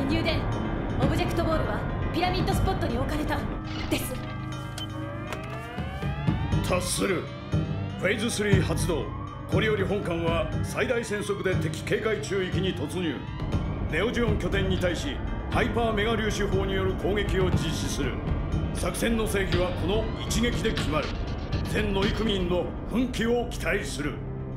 入電。オブジェクトボールはピラミッドスポットに置かれたです。 達する。フェーズ3発動。これより本艦は最大戦速で敵警戒中域に突入。ネオジオン拠点に対しハイパーメガ粒子砲による攻撃を実施する。作戦の成否はこの一撃で決まる。全乗組員の奮起を期待する。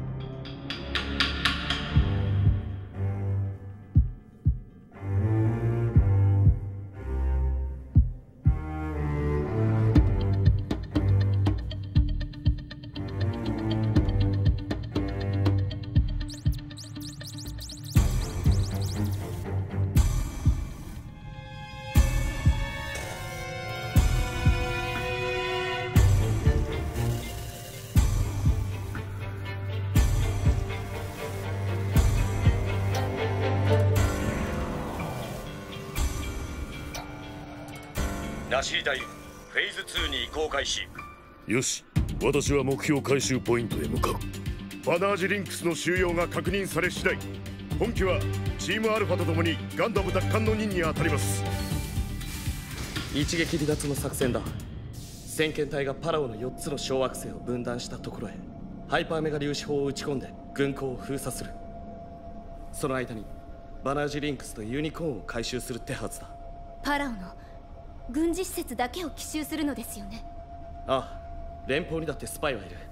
ナシリ隊フェーズ2に移行開始。 よし、私は目標回収ポイントへ向かう。バナージリンクスの収容が確認され次第、本機はチームアルファと共にガンダム奪還の任に当たります。 一撃離脱の作戦だ。先遣隊がパラオの4つの小惑星を分断したところへハイパーメガ粒子砲を撃ち込んで軍港を封鎖する。その間にバナージリンクスとユニコーンを回収するってはずだ。 パラオの軍事施設だけを奇襲するのですよね。 ああ、連邦にだってスパイはいる。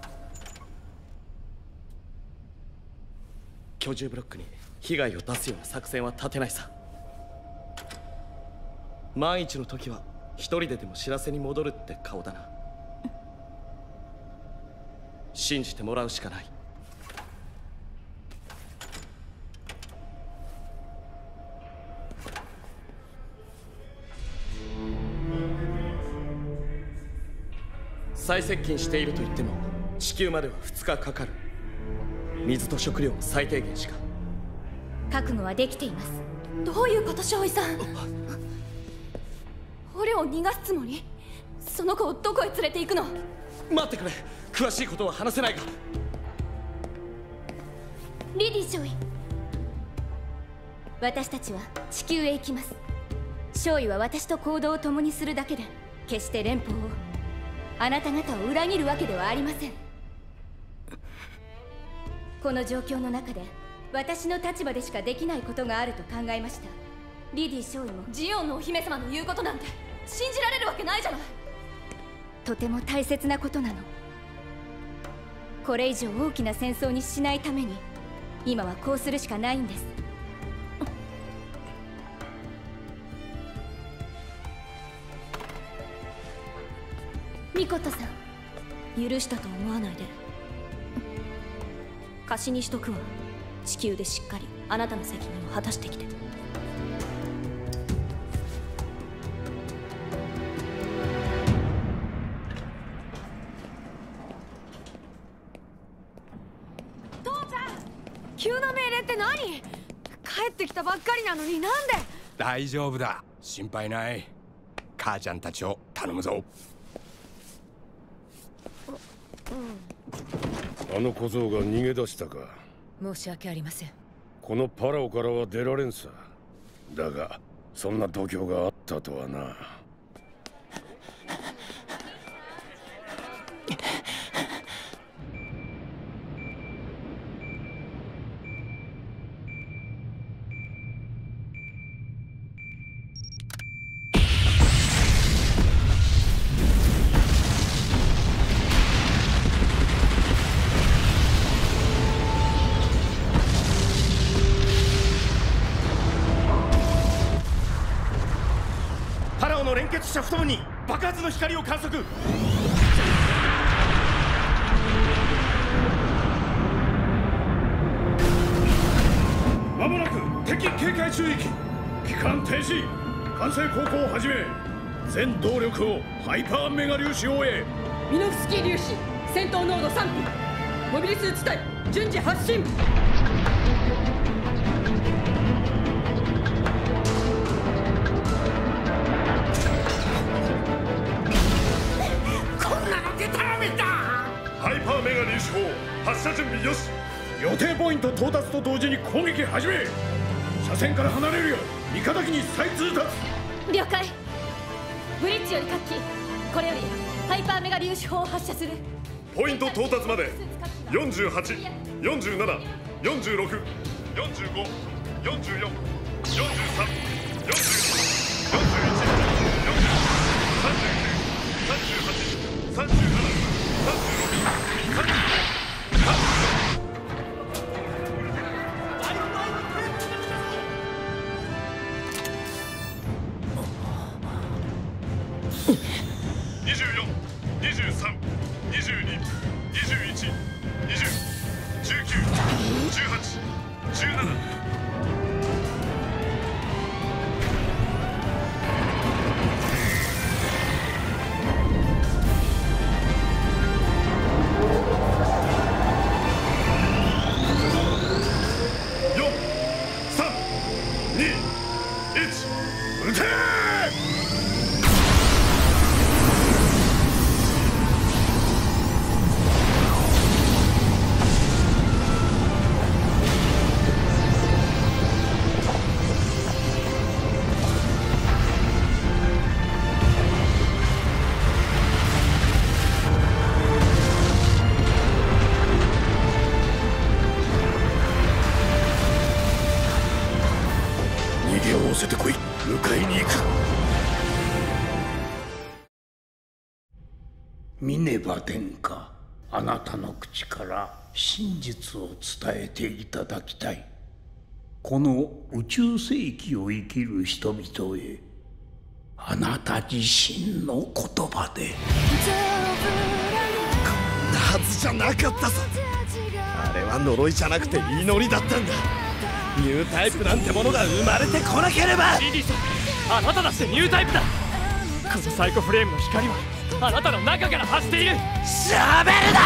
居住ブロックに被害を出すような作戦は立てないさ。万一の時は一人ででも知らせに戻るって顔だな。信じてもらうしかない。最接近していると言っても地球までは2日かかる。水と食料も最低限しか。 覚悟はできています。どういうこと、少尉さん。捕虜を逃がすつもり？その子をどこへ連れて行くの？ 待ってくれ、詳しいことは話せないが。 リディ少尉、私たちは地球へ行きます。少尉は私と行動を共にするだけで決して連邦を、あなた方を裏切るわけではありません。この状況の中で私の立場でしかできないことがあると考えました。リディ少尉もジオンのお姫様の言うことなんて信じられるわけないじゃない。とても大切なことなの。これ以上大きな戦争にしないために今はこうするしかないんです。ミコトさん、許したと思わないで。貸しにしとくわ。地球でしっかりあなたの責任を果たしてきて。 父ちゃん、急な命令って何？帰ってきたばっかりなのになんで？ 大丈夫だ、心配ない。母ちゃんたちを頼むぞ。 あの小僧が逃げ出したか。 申し訳ありません。 このパラオからは出られんさ。だがそんな度胸があったとはな。 連結シャフト部に爆発の光を観測。 まもなく敵警戒中域。機関停止。管制航行を始め、全動力をハイパーメガ粒子砲へ。 ミノフスキー粒子戦闘濃度3分。モビリスーツ隊順次発進。 ハイパーメガ粒子砲発射準備よし。 予定ポイント到達と同時に攻撃始め。車線から離れるよ。 三方機に再通達。 了解。ブリッジより各機、これよりハイパーメガ粒子砲を発射する。 ポイント到達まで48、47、46、45、44、43、42、41、39、38、37、 ミネバ殿下、あなたの口から真実を伝えていただきたい。この宇宙世紀を生きる人々へ、あなた自身の言葉で。 こんなはずじゃなかったぞ。あれは呪いじゃなくて祈りだったんだ。ニュータイプなんてものが生まれてこなければ。 リディさん、あなただってニュータイプだ。このサイコフレームの光はあなたの中から発している。 しゃべるな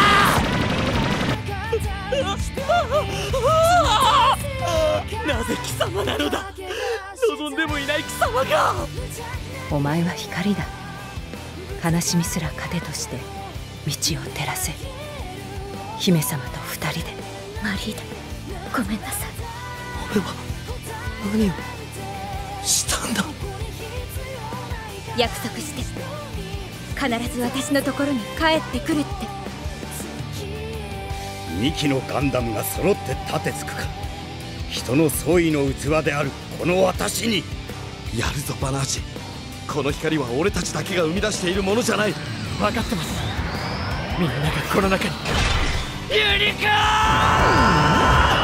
なぜ貴様なのだ。望んでもいない貴様が。 お前は光だ。悲しみすら糧として道を照らせ。姫様と二人で。 マリーダ、ごめんなさい。 俺は何をしたんだ。 約束して必ず私のところに帰ってくるって。 2機のガンダムが揃って立てつくか。人の総意の器であるこの私に。 やるぞバナージ。この光は俺たちだけが生み出しているものじゃない。 分かってます。みんながこの中に。ユニコーン。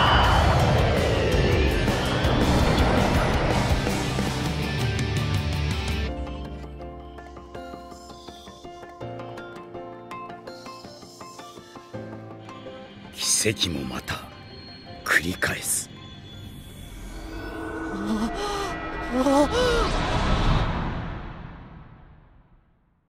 奇跡もまた繰り返す。 ああ